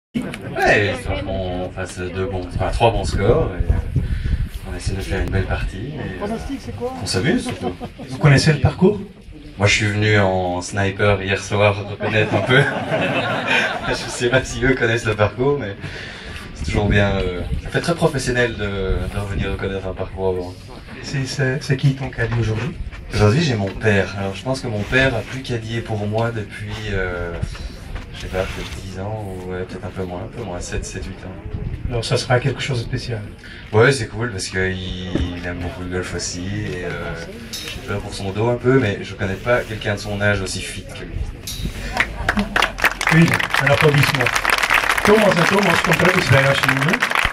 Ouais, histoire qu'on fasse trois bons scores. Et on essaie de faire une belle partie. Pronostic, c'est quoi? On s'amuse surtout. Vous connaissez le parcours? Moi, je suis venu en sniper hier soir reconnaître un peu. Je sais pas si eux connaissent le parcours, mais c'est toujours bien. Ça fait très professionnel de revenir reconnaître un parcours avant. C'est qui ton caddie aujourd'hui? Aujourd'hui, j'ai mon père. Alors, je pense que mon père a plus caddié pour moi depuis, je sais pas, peut-être 10 ans, ou ouais, peut-être un peu moins, 7, 8 ans. Alors ça sera quelque chose de spécial. Ouais, c'est cool parce qu'il aime beaucoup le golf aussi et j'ai peur pour son dos un peu, mais je connais pas quelqu'un de son âge aussi fit que lui. Oui, un applaudissement. Thomas en Thomas komt er ook eens bij als je